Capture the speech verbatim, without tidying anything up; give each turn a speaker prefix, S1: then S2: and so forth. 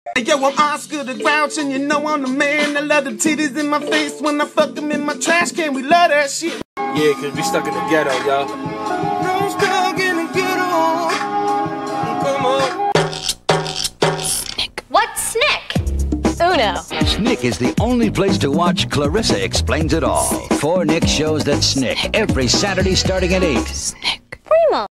S1: Hey, yo, I'm Oscar the Grouch, and you know I'm the man. I love the titties in my face when I fuck them in my trash can. We love that shit.
S2: Yeah, cause we stuck in the ghetto, y'all.
S1: I'm stuck in the ghetto. Come on.
S3: Snick. What's Snick? Uno.
S4: Snick is the only place to watch Clarissa Explains It All. Four Nick shows that Snick every Saturday starting at eight.
S3: Snick.